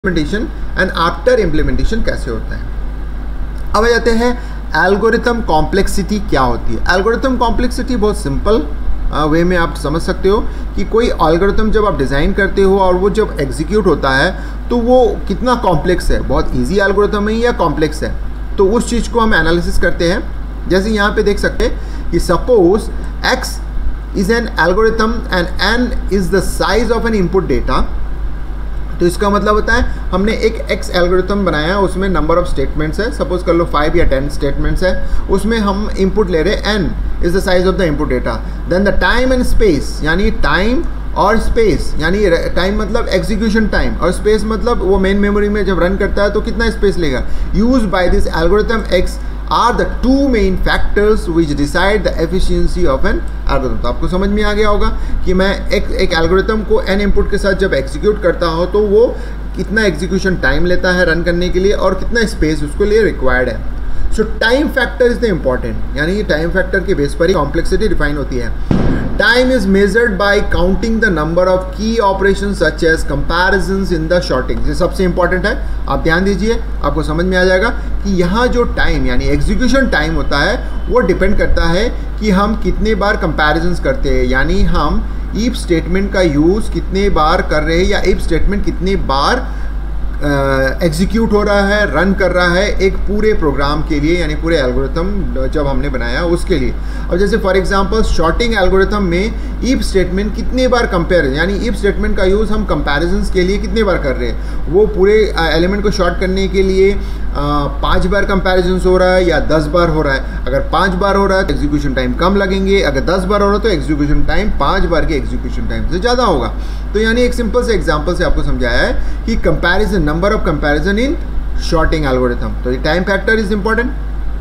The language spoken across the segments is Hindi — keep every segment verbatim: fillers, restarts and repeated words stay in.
इम्प्लीमेंटेशन एंड आफ्टर इम्प्लीमेंटेशन कैसे होता है। अब आ जाते हैं एल्गोरिथम कॉम्प्लेक्सिटी क्या होती है। एल्गोरिथम कॉम्प्लेक्सिटी बहुत सिंपल वे में आप समझ सकते हो कि कोई एल्गोरिथम जब आप डिज़ाइन करते हो और वो जब एग्जीक्यूट होता है तो वो कितना कॉम्प्लेक्स है, बहुत इजी एल्गोरिथम है या कॉम्प्लेक्स है, तो उस चीज़ को हम एनालिसिस करते हैं। जैसे यहाँ पे देख सकते हैं कि suppose x is an algorithm and n is the size of an input data. तो इसका मतलब होता है हमने एक एक्स एल्गोरिथम बनाया, उसमें नंबर ऑफ स्टेटमेंट्स है, सपोज कर लो फाइव या टेन स्टेटमेंट्स है, उसमें हम इनपुट ले रहे हैं n is the size of the input data. Then the time and space, यानी टाइम और स्पेस, यानी टाइम मतलब एग्जीक्यूशन टाइम और स्पेस मतलब वो मेन मेमोरी में जब रन करता है तो कितना स्पेस लेगा, use by this algorithm x are the two main factors which decide the efficiency of an algorithm. तो आपको समझ में आ गया होगा कि मैं एक एक एल्गोरिथम को एन इनपुट के साथ जब एग्जीक्यूट करता हूँ तो वो कितना एग्जीक्यूशन टाइम लेता है रन करने के लिए और कितना स्पेस उसके लिए रिक्वायर्ड है। So time factor is the important, यानी टाइम फैक्टर के बेस पर ही कॉम्प्लेक्सिटी डिफाइन होती है। Time is measured by counting the number of key operation such as comparisons in the sorting. ये सबसे इंपॉर्टेंट है, आप ध्यान दीजिए, आपको समझ में आ जाएगा कि यहाँ जो टाइम यानी एग्जीक्यूशन टाइम होता है वो डिपेंड करता है कि हम कितने बार कंपैरिजंस करते हैं, यानी हम इफ स्टेटमेंट का यूज़ कितने बार कर रहे हैं या इफ स्टेटमेंट कितने बार एग्जीक्यूट uh, हो रहा है, रन कर रहा है एक पूरे प्रोग्राम के लिए, यानी पूरे एल्गोरिथम जब हमने बनाया उसके लिए। अब जैसे फॉर एग्जांपल शॉर्टिंग एल्गोरिथम में इफ स्टेटमेंट कितने बार कंपेयर, यानी इफ स्टेटमेंट का यूज़ हम कंपैरिजंस के लिए कितने बार कर रहे हैं, वो पूरे एलिमेंट को शॉर्ट करने के लिए पाँच बार कंपैरिजंस हो रहा है या दस बार हो रहा है। अगर पाँच बार हो रहा है तो एग्जीक्यूशन टाइम कम लगेंगे, अगर दस बार हो रहा है तो एग्जीक्यूशन टाइम पाँच बार के एग्जीक्यूशन टाइम से ज़्यादा होगा। तो यानी एक सिंपल से एग्जांपल से आपको समझाया है कि comparison, number of comparison in sorting algorithm. तो ये time factor is important.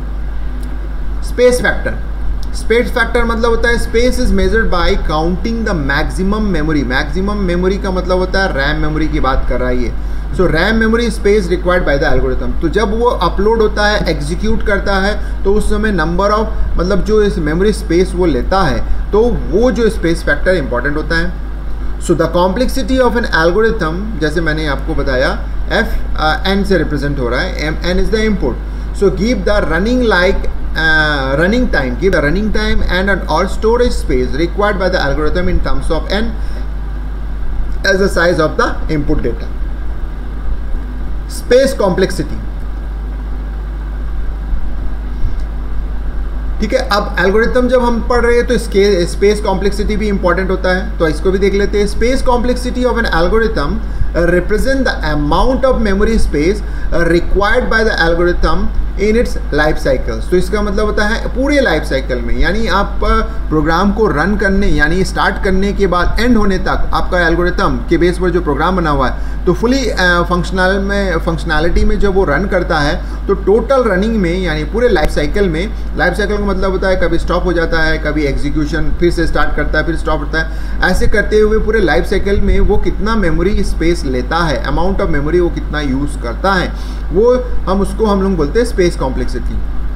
Space factor, space factor मतलब होता है space is measured by counting the maximum memory. Maximum memory का मतलब होता है रैम मेमोरी की बात कर रहा है ये। So RAM memory space required by the algorithm. तो जब वो अपलोड होता है, एग्जीक्यूट करता है, तो उस समय नंबर ऑफ मतलब जो इस मेमोरी स्पेस वो लेता है, तो वो जो स्पेस फैक्टर इंपॉर्टेंट होता है। So the complexity of an algorithm, जैसे मैंने आपको बताया एफ एन से रिप्रेजेंट हो रहा है, M N is the input. So give the running like running time, give the running time and और storage space required by the algorithm in terms of n as the size of the input data. Space complexity, ठीक है। अब एल्गोरिथम जब हम पढ़ रहे हैं तो इसके स्पेस कॉम्प्लेक्सिटी भी इंपॉर्टेंट होता है, तो इसको भी देख लेते हैं। Space complexity of an algorithm represent the amount of memory space required by the algorithm in its life cycles. तो इसका मतलब होता है पूरे लाइफ साइकिल में, यानी आप प्रोग्राम को रन करने यानी स्टार्ट करने के बाद एंड होने तक आपका एल्गोरिथम के बेस पर जो प्रोग्राम बना हुआ है, तो फुली फंक्शनल में फंक्शनैलिटी में जब वो रन करता है तो टोटल रनिंग में यानी पूरे लाइफ साइकिल में, लाइफ साइकिल का मतलब होता है कभी स्टॉप हो जाता है, कभी एग्जीक्यूशन फिर से स्टार्ट करता है, फिर स्टॉप होता है, ऐसे करते हुए पूरे लाइफ साइकिल में वो कितना मेमोरी स्पेस लेता है, अमाउंट ऑफ मेमोरी वो कितना यूज़ करता है, वो हम उसको हम लोग बोलते हैं space complexity.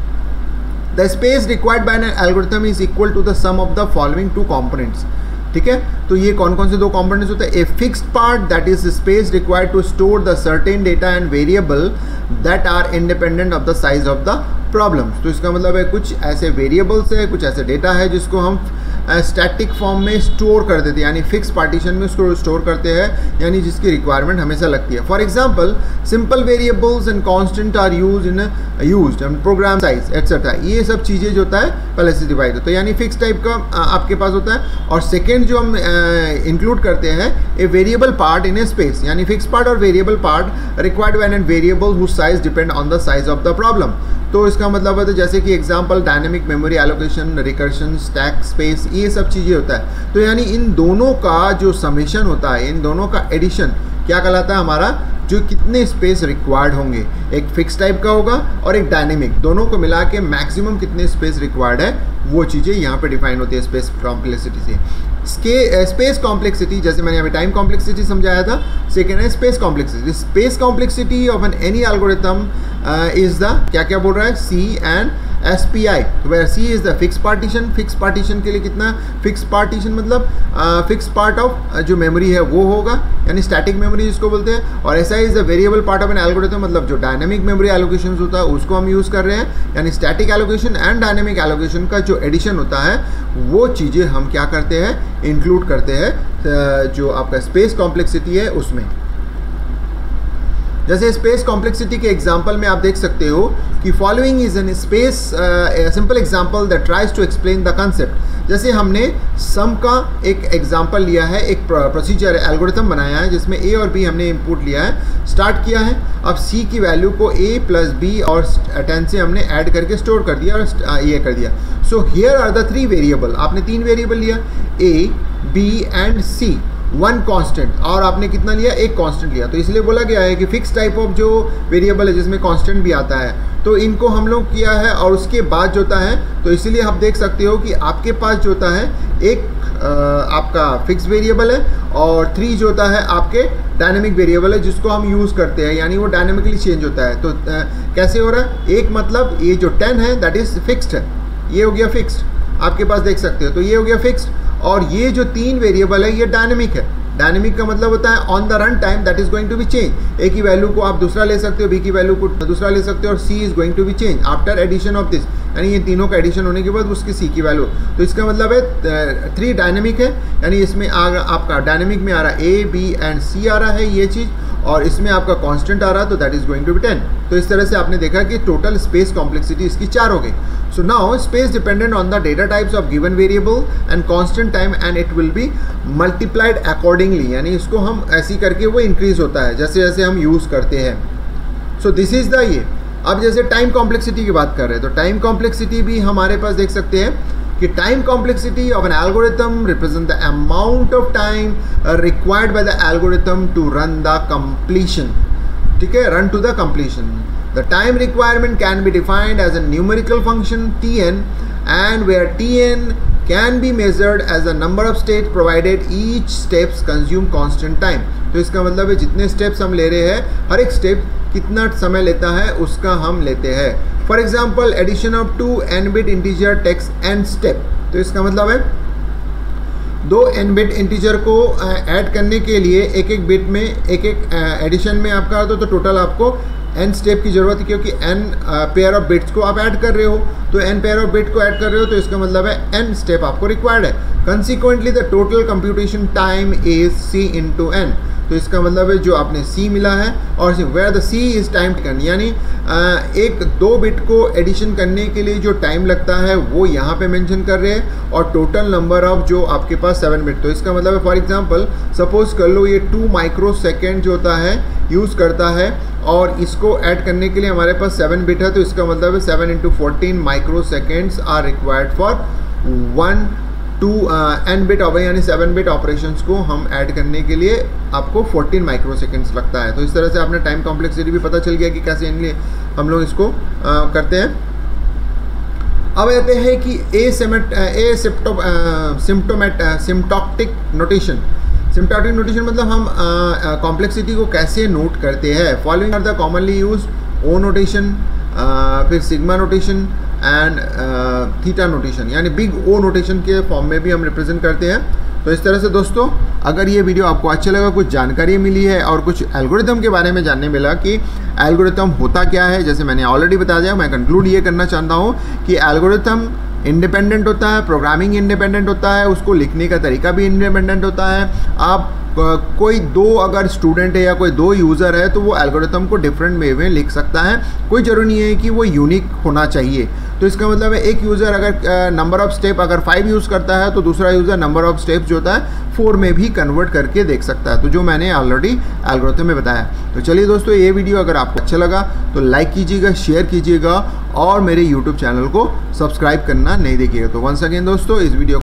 The space required by an algorithm is equal to the sum of the following two components, ठीक है। तो ये कौन कौन से दो कंपोनेंट्स होते हैं? A fixed part that is space required to store the certain data and variable that are independent of the size of the problems. तो इसका मतलब है कुछ ऐसे वेरिएबल्स है, कुछ ऐसे डेटा है जिसको हम स्टैटिक uh, फॉर्म में स्टोर कर देते हैं, यानी फिक्स पार्टीशन में उसको स्टोर करते हैं, यानी जिसकी रिक्वायरमेंट हमेशा लगती है। For example simple variables and constant are use in used in program size etcetera. ये सब चीज़ें जो होता है पहले से डिवाइड होता है, यानी फिक्स टाइप का uh, आपके पास होता है। और सेकेंड जो हम इंक्लूड uh, करते हैं a variable part in a space, यानी फिक्स पार्ट और variable part required when an variable whose size depend on the size of the problem. तो इसका मतलब है तो जैसे कि example dynamic memory allocation, recursion, stack space, ये सब चीज़ें होता है। तो यानी इन दोनों का जो समेशन होता है, इन दोनों का एडिशन क्या कहलाता है हमारा, जो कितने स्पेस रिक्वायर्ड होंगे, एक फिक्स टाइप का होगा और एक डायनेमिक, दोनों को मिला के मैक्सिमम कितने स्पेस रिक्वायर्ड है, वो चीज़ें यहाँ पे डिफाइन होती है स्पेस कॉम्प्लेक्सिटी से। स्पेस कॉम्प्लेक्सिटी, जैसे मैंने अभी टाइम कॉम्प्लेक्सिटी समझाया था, सेकेंड है space complexity. Space complexity of an any algorithm is the क्या क्या बोल रहा है, C and S P I, where C is the fix partition. Fix partition के लिए कितना, फिक्स पार्टीशन मतलब फिक्स पार्ट ऑफ जो मेमोरी है वो होगा, यानी स्टैटिक मेमोरी जिसको बोलते हैं। और S I is the variable part of an algorithm, मतलब जो डायनेमिक मेमोरी एलोकेशन होता है उसको हम यूज़ कर रहे हैं। यानी static allocation and dynamic allocation का जो एडिशन होता है वो चीज़ें हम क्या करते हैं, इंक्लूड करते हैं जो आपका स्पेस कॉम्प्लेक्सिटी है उसमें। जैसे स्पेस कॉम्प्लेक्सिटी के एग्जांपल में आप देख सकते हो कि following is an space simple example that tries to explain the concept. जैसे हमने सम का एक एग्जांपल लिया है, एक प्रोसीजर एल्गोरिथम बनाया है जिसमें ए और बी हमने इनपुट लिया है, स्टार्ट किया है। अब सी की वैल्यू को ए प्लस बी और टेन से हमने ऐड करके स्टोर कर दिया और ये कर दिया। So here are the three variable, आपने तीन वेरिएबल लिया, A B and C, one constant, और आपने कितना लिया, एक कांस्टेंट लिया। तो इसलिए बोला गया है कि फिक्स टाइप ऑफ जो वेरिएबल है जिसमें कांस्टेंट भी आता है, तो इनको हम लोग किया है। और उसके बाद जो होता है, तो इसीलिए आप देख सकते हो कि आपके पास जो होता है एक आ, आपका फिक्स वेरिएबल है और थ्री जो होता है आपके डायनेमिक वेरिएबल है जिसको हम यूज़ करते हैं, यानी वो डायनेमिकली चेंज होता है। तो आ, कैसे हो रहा है, एक मतलब ये जो टेन है दैट इज़ फिक्स्ड है, ये हो गया फिक्स्ड, आपके पास देख सकते हो, तो ये हो गया फिक्स्ड। और ये जो तीन वेरिएबल है ये डायनेमिक है। डायनेमिक का मतलब होता है on the run time that is going to be change. A की वैल्यू को आप दूसरा ले सकते हो, बी की वैल्यू को दूसरा ले सकते हो, और C is going to be change after addition of this, यानी ये तीनों का एडिशन होने के बाद उसकी सी की वैल्यू। तो इसका मतलब है थ्री डायनेमिक है, यानी इसमें आ आपका डायनेमिक में आ रहा है ए बी एंड सी आ रहा है ये चीज़, और इसमें आपका कांस्टेंट आ रहा है, तो that is going to be ten. तो इस तरह से आपने देखा कि टोटल स्पेस कॉम्प्लेक्सिटी इसकी चार हो गई। So now space dependent on the data types of given variable and constant time and it will be multiplied accordingly, यानी इसको हम ऐसी करके वो इंक्रीज होता है जैसे जैसे हम यूज़ करते हैं। सो दिस इज़ द ये। अब जैसे टाइम कॉम्प्लेक्सिटी की बात कर रहे हैं, तो टाइम कॉम्प्लेक्सिटी भी हमारे पास देख सकते हैं कि time complexity of an algorithm represent the amount of time required by the algorithm to run the completion. ठीक है, run to the completion. The time requirement can be defined as a numerical function Tn, and where Tn can be measured as the number of states provided each steps consume constant time। तो इसका मतलब है जितने steps हम ले रहे हैं, हर एक step कितना समय लेता है उसका हम लेते हैं। For example, addition of two n bit integer takes n step। तो इसका मतलब है दो n बिट इंटीजर को ऐड करने के लिए एक एक बिट में एक एक एडिशन में आपका तो, तो टोटल आपको n स्टेप की ज़रूरत है, क्योंकि n पेयर ऑफ बिट्स को आप ऐड कर रहे हो, तो n पेयर ऑफ बिट को ऐड कर रहे हो, तो इसका मतलब है n स्टेप आपको रिक्वायर्ड है। Consequently the total computation time is c into n. तो इसका मतलब है जो आपने c मिला है, और where the c is time taken, यानी एक दो बिट को एडिशन करने के लिए जो टाइम लगता है वो यहाँ पे मेंशन कर रहे हैं, और टोटल नंबर ऑफ जो आपके पास सेवन बिट। तो इसका मतलब है फॉर एग्जांपल सपोज कर लो ये टू माइक्रो सेकेंड जो होता है यूज़ करता है, और इसको ऐड करने के लिए हमारे पास सेवन बिट है, तो इसका मतलब है seven into fourteen micro seconds are required for one to n bit operation, यानी सेवन बिट ऑपरेशंस को हम ऐड करने के लिए आपको फोर्टीन माइक्रो सेकेंड्स लगता है। तो इस तरह से आपने टाइम कॉम्प्लेक्सिटी भी पता चल गया कि कैसे इनलिए हम लोग इसको uh, करते हैं। अब कहते हैं कि ए सिमेट ए सिम्टो सिम्टोमेट सिम्टोक्टिक नोटेशन। सिम्टोक्टिक नोटेशन मतलब हम कॉम्प्लेक्सिटी uh, uh, को कैसे नोट करते हैं। Following are the commonly use O notation, फिर sigma notation and theta notation, यानी बिग ओ नोटेशन के फॉर्म में भी हम रिप्रेजेंट करते हैं। तो इस तरह से दोस्तों, अगर ये वीडियो आपको अच्छा लगा, कुछ जानकारी मिली है और कुछ एल्गोरिथम के बारे में जानने मिला कि एल्गोरिथम होता क्या है, जैसे मैंने ऑलरेडी बता दिया, मैं कंक्लूड ये करना चाहता हूँ कि एल्गोरिथम इंडिपेंडेंट होता है, प्रोग्रामिंग इंडिपेंडेंट होता है, उसको लिखने का तरीका भी इंडिपेंडेंट होता है। आप कोई दो अगर स्टूडेंट है या कोई दो यूज़र है तो वो एल्गोरिथम को डिफरेंट वे में लिख सकता है, कोई ज़रूरी नहीं है कि वो यूनिक होना चाहिए। तो इसका मतलब है एक यूज़र अगर नंबर ऑफ़ स्टेप अगर फाइव यूज़ करता है तो दूसरा यूज़र नंबर ऑफ़ स्टेप्स जो होता है फोर में भी कन्वर्ट करके देख सकता है, तो जो मैंने ऑलरेडी एल्गोरिथम में बताया। तो चलिए दोस्तों, ये वीडियो अगर आपको अच्छा लगा तो लाइक कीजिएगा, शेयर कीजिएगा और मेरे यूट्यूब चैनल को सब्सक्राइब करना नहीं देखिएगा। तो वंस अगेन दोस्तों, इस वीडियो